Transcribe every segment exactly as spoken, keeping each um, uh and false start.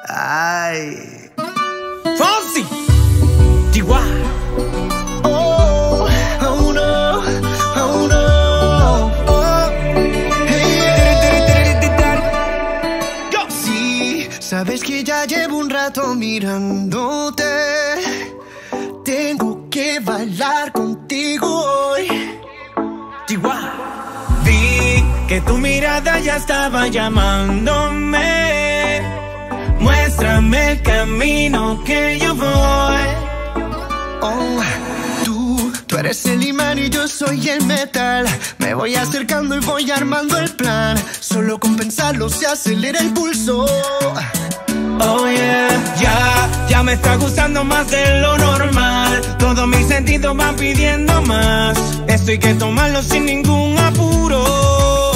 Ay. Fonsi, Chihuahua. Oh, oh no, oh no. Oh. Hey, yeah. Sí, sabes que ya llevo un rato mirándote. Tengo que bailar contigo hoy. Chihuahua. Vi que tu mirada ya estaba llamándome. Muéstrame el camino que yo voy. Oh, tú, tú eres el imán y yo soy el metal. Me voy acercando y voy armando el plan. Solo con pensarlo se acelera el pulso. Oh yeah, ya, ya me está gustando más de lo normal. Todos mis sentidos van pidiendo más. Esto hay que tomarlo sin ningún apuro.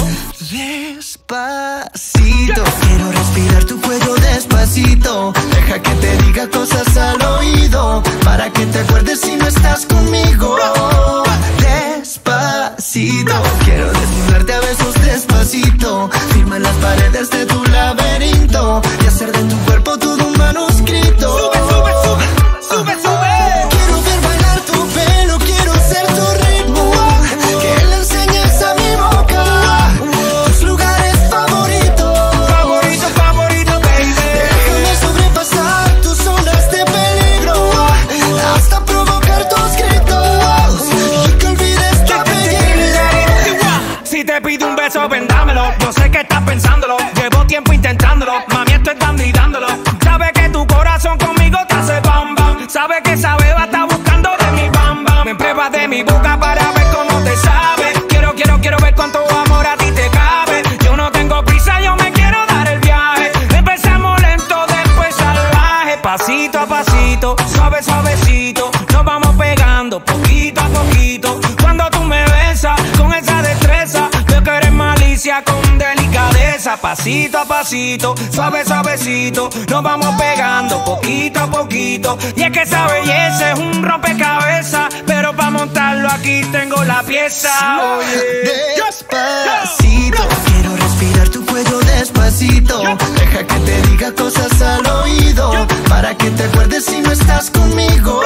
Despacito, quiero respirar tu cuello despacito. Deja que te diga cosas al oído, para que te acuerdes si no estás conmigo. Despacito, quiero desnudarte a besos despacito. Firma las paredes de tu laberinto y hacer de tu cuerpo todo un manuscrito. Sube, sube, sube, sube, sube. Quiero ver bailar tu pelo, quiero ser tu ritmo. Que le enseñes a mi boca tus lugares favoritos. Favorito, favorito, baby. Déjame sobrepasar tus zonas de peligro, hasta provocar tus gritos y que olvides tu apellido. Si te pido un beso, vendámelo. Yo sé que estás pensándolo. Llevo tiempo intentándolo. Mami, estoy dando y dándolo. Sabe que tu corazón conmigo te hace bam bam. Sabe que esa beba está buscando de mi bam bam. Me pruebas de mi boca para ver cómo te sabe. Quiero, quiero, quiero ver cuánto amor a ti te cabe. Yo no tengo prisa, yo me quiero dar el viaje. Empezamos lento, después salvaje. Pasito a pasito, suave, suavecito. Nos vamos pegando poquito a poquito. Cuando tú me besas con esa destreza, veo que eres malicia con delicadeza. Pasito a pasito, suave, suavecito. Nos vamos pegando poquito a poquito. Y es que esa belleza es un rompecabezas, pero para montarlo aquí tengo la pieza. Oye. Despacito, quiero respirar tu cuello despacito. Deja que te diga cosas al oído, para que te acuerdes si no estás conmigo.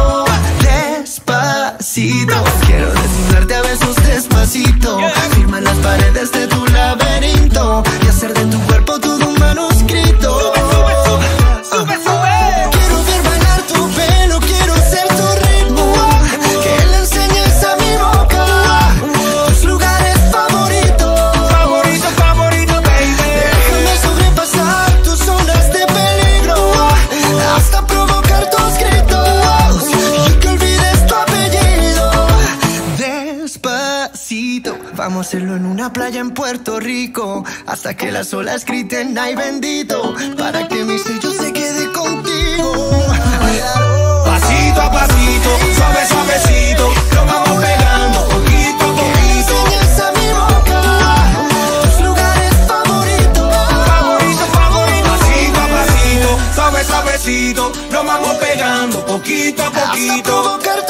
Despacito, quiero desnudarte a besos despacito. Firma las paredes de tu laberinto y hacer de tu cuerpo todo un manuscrito. Sube, sube, sube, sube, sube. Quiero ver bailar tu pelo, quiero ser tu ritmo. Que le enseñes a mi boca tus lugares favoritos. Favorito, favorito, baby. Déjame sobrepasar tus zonas de peligro, hasta provocar tus gritos y que olvides tu apellido. Despacito, vamos a hacerlo en una playa en Puerto Rico, hasta que las olas griten ay bendito, para que mi sello se quede contigo. Pasito a pasito, suave, suavecito. Nos vamos pegando poquito a poquito. Enseñas a mi boca tus lugares favoritos. Favorito, favorito. Pasito a pasito, suave, suavecito. Nos vamos pegando poquito a Hasta poquito. provocar